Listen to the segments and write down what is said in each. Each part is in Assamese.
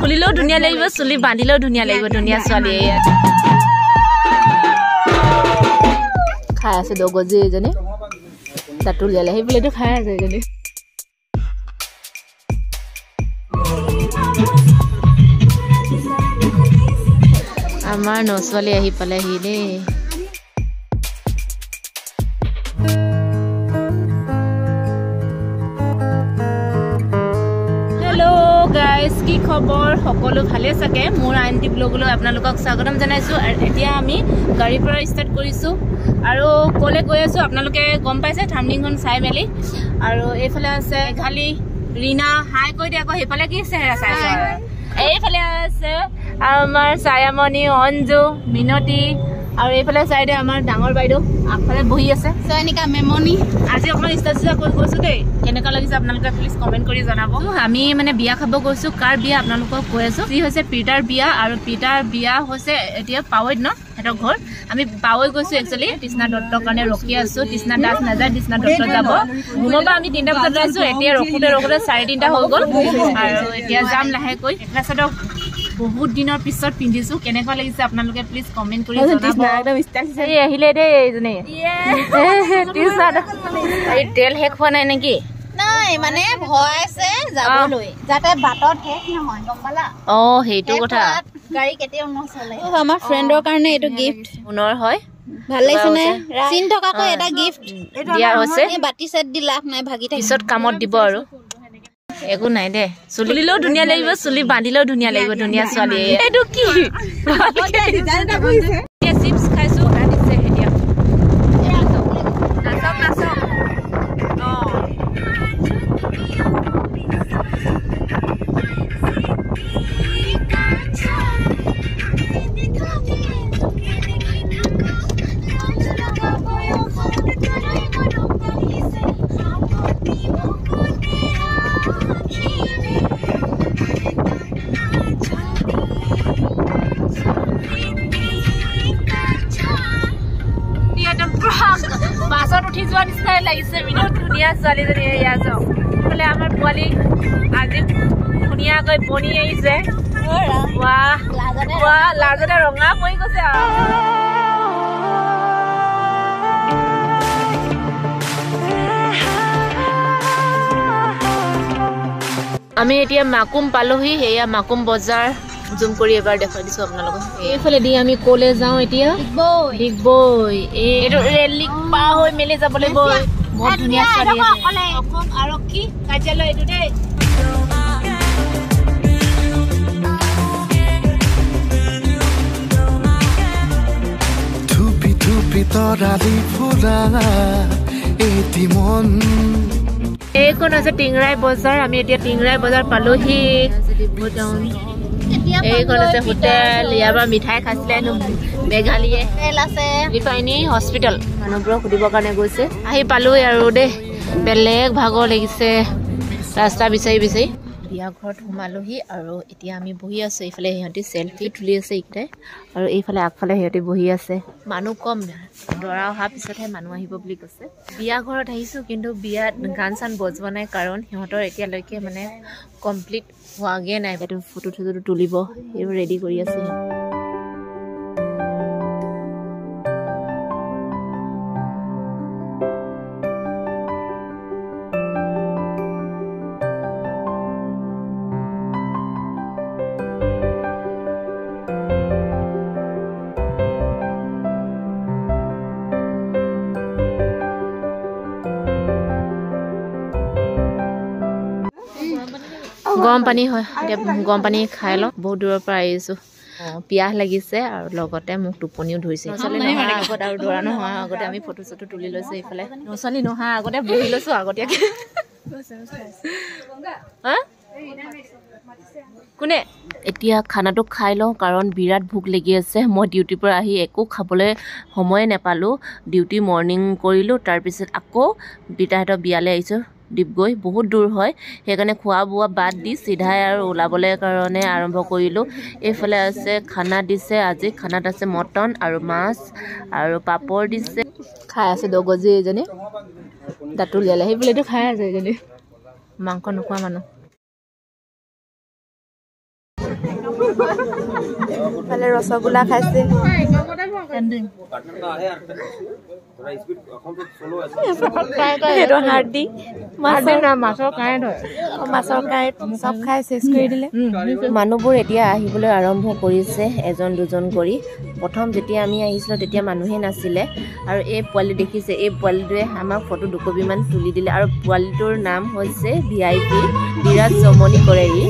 খুলিলেও ধুনীয়া লাগিব চুলি বান্ধিলেও ধুনীয়া লাগিব ধুনীয়া ছোৱালী খাই আছে দগজি এজনী তাতো উলিয়ালে সেইবোলেতো খাই আছে এজনী আমাৰ নছোৱালী আহি পালেহি দেই গাইস কি খবৰ সকলো ভালে থাকে মোৰ আইনটি ব্লগলৈ আপোনালোকক স্বাগতম জনাইছো আৰু এতিয়া আমি গাড়ীৰ পৰা ষ্টাৰ্ট কৰিছো আৰু কলে গৈ আছো আপোনালোকে গম পাইছে থামনিংখন চাই মেলি আৰু এইফালে আছে খালি ৰীনা হাই কৈ দিয়া আকৌ সেইফালে কি চেহেৰা চাইছে এইফালে আছে আমাৰ ছায়ামণি অঞ্জু মিনতি আৰু এইফালে চাইডে আমাৰ ডাঙৰ বাইদেউ আগফালে বহি আছে সৈনিকা মেমনি আজি অকমান ষ্টাৰ্ট কৰি গৈছো দেই কেনেকুৱা লাগিছে আপোনালোকে প্লিজ কমেণ্ট কৰি জনাব আমি মানে বিয়া খাব গৈছো কাৰ বিয়া আপোনালোকক কৈ আছো যি হৈছে পিটাৰ বিয়া আৰু পিটাৰ বিয়া হৈছে এতিয়া পাৱৈত ন হেতৰ ঘৰ আমি পাৱৈ গৈছো একচুৱেলি কৃষ্ণা দত্তৰ কাৰণে ৰখি আছো কৃষ্ণা দাস নাযায় কৃষ্ণা দত্ত যাব ঘুমবা আমি 3টা বজাত আছো এতিয়া ৰখোতে 3:30 হৈ গ'ল আৰু এতিয়া যাম লাহেকৈ ক্লাছৰ বহুত দিনৰ পিছত পিন্ধিছো কেনেকুৱা লাগিছে আপোনালোকে প্লিজ কমেন্ট কৰি জনাব একদম ষ্টাইল এই আহিলে দেই এইজনী টি-শাৰ্ট এই তেল শেষ হোৱা নাই নেকি নাই মানে ভয় আছে যাবলৈ যাতে বাটত শেষ নহয় গম পালা হেইটো কথা গাড়ী কেতিয়াও নচলে আমাৰ ফ্ৰেণ্ডৰ কাৰণে এটো গিফট পুনৰ হয় ভাল লাগিছে নে চিন থকাকৈ এটা গিফট দিয়া হৈছে বাটি সেট দি লাভ নাই ভাগি থাকে পিছত কামত দিব আৰু একো নাই দে চুলিলেও ধুনীয়া লাগিব চুলি বান্ধিলেও ধুনীয়া লাগিব ধুনীয়া ছোৱালী এইটো কি চিপছ খাইছো দিছে এতিয়া নাচক বাছত উঠি যোৱা নিচিনাই লাগিছে বিৰাট ধুনীয়া ছোৱালীজনী এয়া যাওঁ বোলে আমাৰ পোৱালি আজি ধুনীয়াকৈ বনি আহিছে লাজতে ৰঙা পৰি গৈছে আমি এতিয়া মাকুম পালোহি সেয়া মাকুম বজাৰ জুম কৰি এবাৰ দেখাই দিছো আপোনালোকক এইফালে দি আমি কলে যাওঁ এতিয়া ডিগবৈ এইটো ৰেলিক পাৰ হৈ মেলি যাব লাগিব বহুত ধুনীয়া ছোৱালী আছে অসম আৰক্ষী কাৰ্যালয় এইটো দেই থুপি থুপি তৰালি ফুৰা এটি মন এইখন আছে টিংৰাই বজাৰ আমি এতিয়া টিংৰাই বজাৰ পালোহি এইখন আছে হোটেল ইয়াৰ পৰা মিঠাই খাইছিলে মেঘালীয়ে ৰিফাইনী হস্পিটেল মানুহবোৰক সুধিবৰ কাৰণে গৈছে আহি পালো আৰু দেই বেলেগ ভাগৰ লাগিছে ৰাস্তা বিচাৰি বিয়া ঘৰত সোমালোহি আৰু এতিয়া আমি বহি আছো এইফালে সিহঁতি চেলফি তুলি আছে এইকেইটাই আৰু এইফালে আগফালে সিহঁতি বহি আছে মানুহ কম দৰা অহাৰ পিছতহে মানুহ আহিব বুলি কৈছে বিয়া ঘৰত আহিছো কিন্তু বিয়াত গান চান বজোৱা নাই কাৰণ সিহঁতৰ এতিয়ালৈকে মানে কমপ্লিট হোৱাগে নাই এইটো ফটো তুলিব এইবোৰ ৰেডি কৰি আছে গৰম পানী হয় এতিয়া গৰম পানী খাই লওঁ বহুত দূৰৰ পৰা আহিছো পিয়াহ লাগিছে আৰু লগতে মোক টোপনিও ধৰিছে আগত আৰু দৰা নোহোৱা আগতে আমি ফটো চটো তুলি লৈছো এইফালে নচলি নোহা আগতে বহি লৈছো আগতীয়াকে কোনে এতিয়া খানাটো খাই লওঁ কাৰণ বিৰাট ভোক লাগি আছে মই ডিউটিৰ পৰা আহি একো খাবলৈ সময়ে নাপালোঁ ডিউটি মৰ্ণিং কৰিলোঁ তাৰপিছত আকৌ বিতাহঁতৰ বিয়ালৈ আহিছোঁ ডিগবৈ বহুত দূৰ হয় সেইকাৰণে খোৱা বোৱা বাদ দি চিধাই আৰু ওলাবলৈ কাৰণে আৰম্ভ কৰিলোঁ এইফালে আছে খানা দিছে আজি খানাত আছে মটন আৰু মাছ আৰু পাপৰ দিছে খাই আছে দগজি এজনী দাঁত উলিয়ালে সেইবোলেতো খাই আছে এজনী মাংস নোখোৱা মানুহ ফালে ৰসগোল্লা খাইছে হাৰ্ডি মাছৰ কাঁইট চব খাই চেচ কৰি দিলে মানুহবোৰ এতিয়া আহিবলৈ আৰম্ভ কৰিছে এজন দুজন কৰি প্ৰথম যেতিয়া আমি আহিছিলোঁ তেতিয়া মানুহে নাছিলে আৰু এই পোৱালি দেখিছে এই পোৱালিটোৱে আমাক ফটো দুকপিমান তুলি দিলে আৰু পোৱালিটোৰ নাম হৈছে VIP বিৰাট জমনি কৰে ই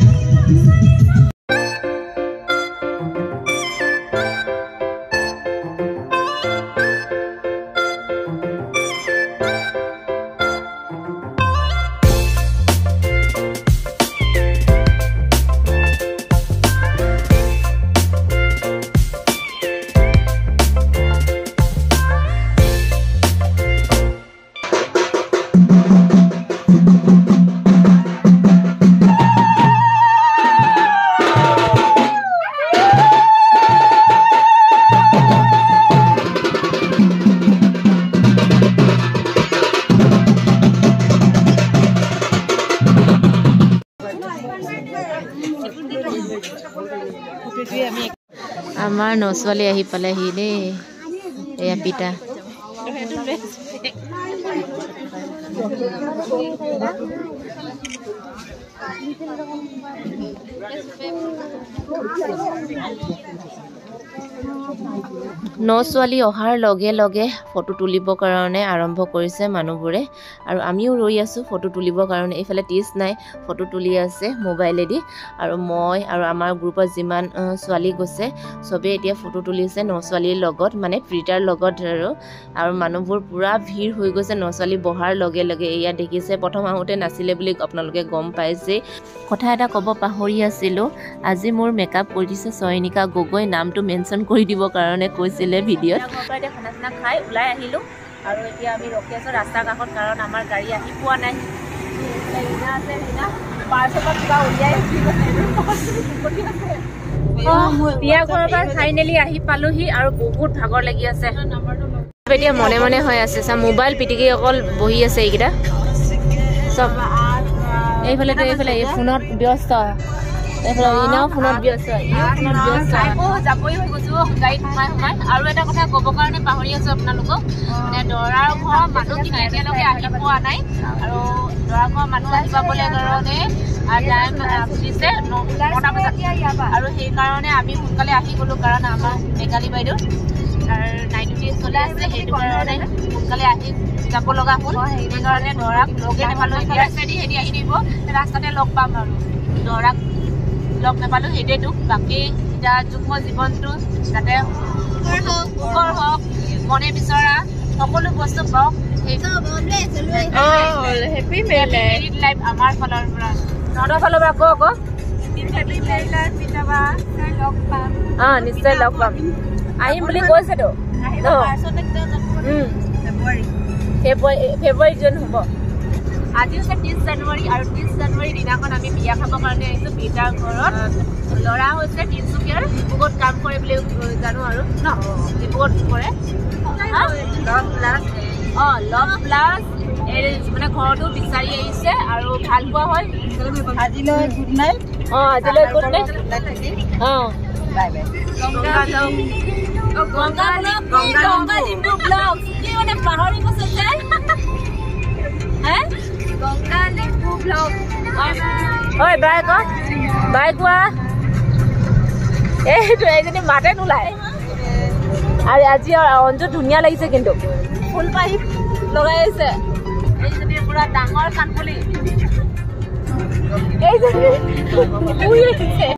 আমাৰ নছোৱালী আহি পালেহি দেই এয়া পিতা নছোৱালী অহাৰ লগে লগে ফটো তুলিবৰ কাৰণে আৰম্ভ কৰিছে মানুহবোৰে আৰু আমিও ৰৈ আছো ফটো তুলিবৰ কাৰণে এইফালে টিছ নাই ফটো তুলি আছে মোবাইলেদি আৰু মই আৰু আমাৰ গ্ৰুপৰ যিমান ছোৱালী গৈছে সবে এতিয়া ফটো তুলিছে নছোৱালীৰ লগত মানে প্ৰিটাৰ লগত আৰু মানুহবোৰ পুৰা ভিৰ হৈ গৈছে নছোৱালী বহাৰ লগে লগে এয়া দেখিছে প্ৰথম আহোঁতে নাছিলে বুলি আপোনালোকে গম পাইছে কথা এটা ক'ব পাহৰি আছিলোঁ আজি মোৰ মেকআপ কৰি দিছে চয়নিকা গগৈ নামটো মেনশ্যন কৰি দিব কাৰণে কৈছিলে ভিডিঅ'ত খানা চানা খাই ওলাই আহিলোঁ আৰু এতিয়া আমি ৰখি আছোঁ ৰাস্তাৰ কাষত কাৰণ আমাৰ গাড়ী আহি পোৱা নাই বিয়া ঘৰৰ পৰা ফাইনেলি আহি পালোহি আৰু বহুত ভাগৰ লাগি আছে এতিয়া মনে মনে হৈ আছে চা মোবাইল পিটিকি অকল বহি আছে এইকেইটা চব এইফালে এই ফোনত ব্যস্ত ইনাও ফোনত ব্যস্ত যাবই হৈ গৈছো গাড়ীত সোমাই আৰু এটা কথা ক'ব কাৰণে পাহৰি আছো আপোনালোকক মানে দৰাৰ ঘৰৰ মানুহখিনি এতিয়ালৈকে আহি পোৱা নাই আৰু দৰাৰ ঘৰৰ মানুহ আহি পাবলৈ কাৰণে টাইম দিছে 9টা বজাত আৰু সেইকাৰণে আমি সোনকালে আহি গ'লো কাৰণ আমাৰ মেঘালী বাইদেউ নাইট ডিউটি চলি আছে সেইটো কাৰণে সোনকালে আহি যাব লগা হ'ল সেইকাৰণে দৰাক লগে নাপালোঁ এতিয়া হেৰি আহি দিব ৰাস্তাতে লগ পাম আৰু দৰাক লগ নাপালোঁ সেইটোৱে দুখ বাকী এতিয়া যুগ্ম জীৱনটো যাতে সুখৰ হওক মনে বিচৰা সকলো বস্তু পাওক লাইফ আমাৰ ফালৰ পৰা তহঁতৰ ফালৰ পৰা কওক নিশ্চয় লগ পাম আহিম বুলি কৈছেতো ফেব্ৰুৱাৰী জুন হ'ব আজি হৈছে 30 জানুৱাৰী আৰু 30 জানুৱাৰী দিনাখন আমি বিয়া খাবৰ কাৰণে আহিছোঁ পিতাৰ ঘৰত ল'ৰা হৈছে তিনিচুকীয়াৰ ডিব্ৰুগড়ত কাম কৰে বুলি জানো আৰু ন ডিব্ৰুগড়ত কৰে লভ প্লাছ মানে ঘৰটো বিচাৰি আহিছে আৰু ভাল পোৱা হয় আজিলৈ গুড নাইট আজিলৈ good night bye bye Ganga Dimpu blog কি মানে পাহৰি গৈছে যে গংগা ডিম্পু ব্লগ ঐ বাই ক বাই কোৱা এইটো এইজনী মাতে নোলায় আৰু আজি অঞ্জু ধুনীয়া লাগিছে কিন্তু ফুল পাইপ লগাই আছে এইজনী পুৰা ডাঙৰ কাণফুলি এইজনী